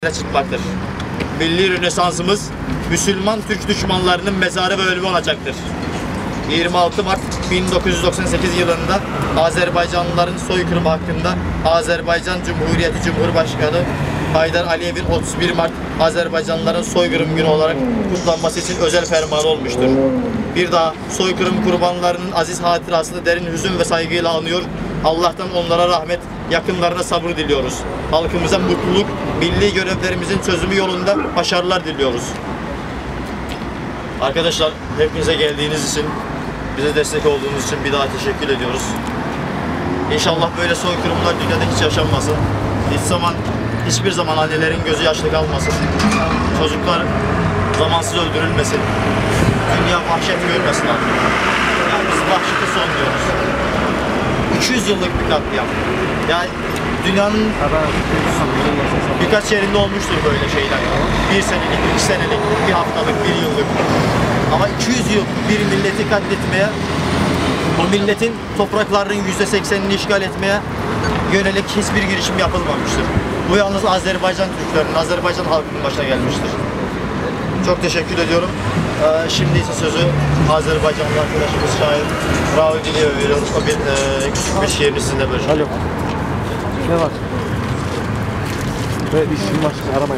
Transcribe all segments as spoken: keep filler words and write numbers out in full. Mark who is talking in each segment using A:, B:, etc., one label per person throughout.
A: çıkmaktır. Milli Rönesansımız Müslüman Türk düşmanlarının mezarı ve ölümü olacaktır. yirmi altı Mart bin dokuz yüz doksan sekiz yılında Azerbaycanlıların soykırımı hakkında Azerbaycan Cumhuriyeti Cumhurbaşkanı Haydar Aliyev'in otuz bir Mart Azerbaycanlıların soykırım günü olarak kutlanması için özel fermanı olmuştur. Bir daha soykırım kurbanlarının aziz hatırasını derin hüzün ve saygıyla anıyor. Allah'tan onlara rahmet, yakınlarına sabır diliyoruz. Halkımıza mutluluk, milli görevlerimizin çözümü yolunda başarılar diliyoruz. Arkadaşlar, hepinize geldiğiniz için, bize destek olduğunuz için bir daha teşekkür ediyoruz. İnşallah böyle soykırımlar dünyada hiç yaşanmasın. Hiç zaman, hiçbir zaman annelerin gözü yaşlı kalmasın. Çocuklar zamansız öldürülmesin. Dünya vahşet görmesin artık. Yani biz vahşeti son diyoruz. üç yüz yıllık bir katliam. Yani dünyanın birkaç yerinde olmuştur böyle şeyler. Bir senelik, iki senelik, bir haftalık, bir yıllık. Ama iki yüz yıl bir milleti katletmeye, o milletin topraklarının yüzde seksenini işgal etmeye yönelik hiçbir girişim yapılmamıştır. Bu yalnız Azerbaycan Türklerinin, Azerbaycan halkının başına gelmiştir. Çok teşekkür ediyorum. Ee, şimdi ise sözü Azerbaycanlı arkadaşımız şair Raul Giliev'e veriyoruz. O bir e, küçük bir şiirini sizinle bölüşecek.
B: Alo. Ne var? Ve işim var, aramayın.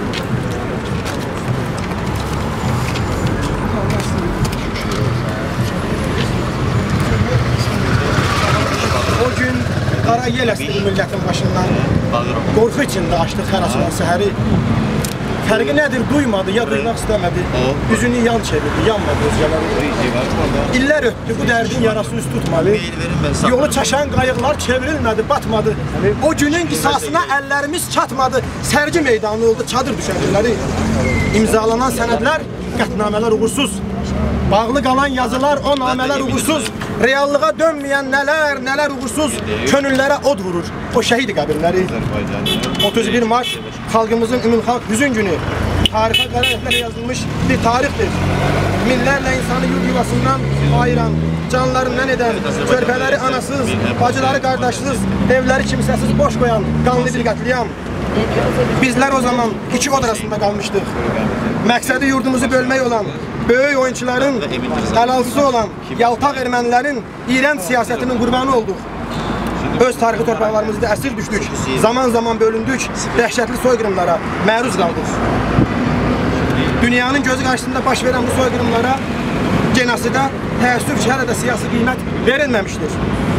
C: O gün qara yel əsdi bu millətin başından. Qorxu içində açdıq hər açılan səhəri. Fərqi nədir? Duymadı, ya duymaq istəmədi. Üzünü yan çevirdi, yanmadı özgələri. İllər ötdü, bu dərdin yarası üst tutmalı. Yolu çaşan qayıqlar çevrilmədi, batmadı. O günün qisasına əllərimiz çatmadı. Sərgi meydanı oldu, çadır düşərdiləri. İmzalanan sənədlər, qətnamələr uğursuz. Bağlı qalan yazılar, o namələr uğursuz. Reallığa dönməyən nələr, nələr uğursuz. Könüllərə od vurur, o şəhid qəbirləri. otuz bir Mart xalqımızın ümumxalq hüzün günü. Tarixə qara rəflərə yazılmış bir tarixdir. Minlərlə insanı yurt yuvasından ayıran, canlarından edən, körpələri anasız, bacıları qardaşsız, evləri kimsəsiz boş qoyan qanlı bir qətliam. Bizlər o zaman iki od arasında qalmışdıq. Məqsədi yurdumuzu bölmək olan, böyük oyunçuların həlalsız olan yaltaq ermənilərin iyrənc siyasətinin qurbanı olduq. Öz tarixi torpaqlarımızda əsir düşdük, zaman zaman bölündük, dəhşətli soyqırımlara məruz qaldıq. Dünyanın gözü qarşısında baş verən bu soyqırımlara, genosidə təəssüf ki, hələ də siyasi qiymət verilməmişdir.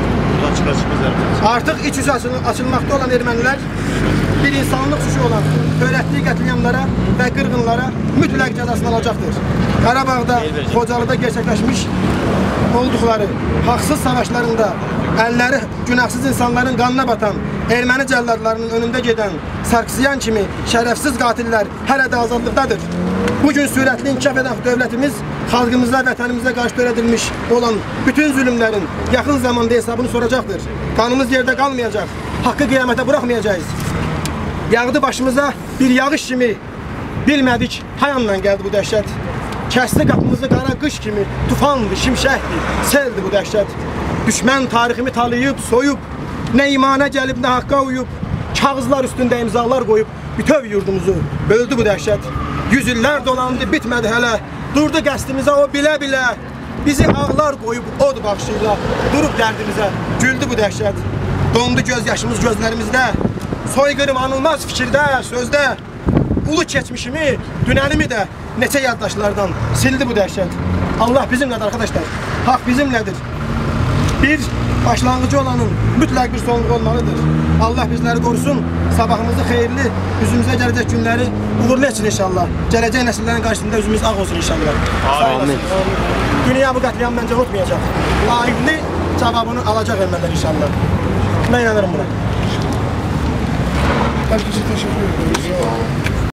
C: Artıq iç yüzü açılmaqda olan ermənilər bir insanlıq suçu olan törətdiyi qətliamlara və qırğınlara mütləq cəzasını alacaqdır. Qarabağda, Xocalıda gerçəkləşmiş olduqları haqsız savaşlarında əlləri günahsız insanların qanına batan, erməni cəlladlarının önündə gedən Sarkisiyan kimi şərəfsiz qatillər hələ də azadlıqdadır. Bugün sürətli inkişaf edən dövlətimiz xalqımıza, vətənimizə qarşı törədilmiş olan bütün zülümlərin yaxın zamanda hesabını soracaqdır. Qanımız yerdə qalmayacaq, haqqı qiyamətə buraxmayacağız. Yağdı başımıza bir yağış kimi, bilmədik hayandan gəldi bu dəhşət. Kəsdi qapımızı qara qış kimi, tufandı, şimşəkdi, seldi bu dəhşət. Düşmən tariximi talayıb, soyub, nə imana gəlib, nə haqqa uyub, kağızlar üstündə imzalar qoyub, bütöv yurdumuzu böldü bu dəhşət. Yüz illər dolandı, bitmədi hələ, durdu qəsdimizə o bilə-bilə, bizi ağlar qoyub od baxışıyla, durub dərdimizə, güldü bu dəhşət. Dondu göz yaşımız gözlərimizdə, soyqırım anılmaz fikirdə, sözdə, ulu keçmişimi, dünənimi də neçə yaddaşlardan sildi bu dəhşət. Allah bizimlədir arkadaşlar, haqq bizimlədir. Bir başlanğıcı olanın mütləq bir sonluğu olmalıdır. Allah bizləri qorusun, sabahımızı xeyirli, üzümüzə gələcək günləri uğurlu etsin inşallah. Gələcək nəsillərin qarşısında üzümüz ağ olsun inşallah.
B: Amin.
C: Dünya bu qətliamı məncə unutmayacaq. Layiqli cavabını alacaq ermənilər inşallah. Mən inanırım buna. Herkese teşekkür ederim.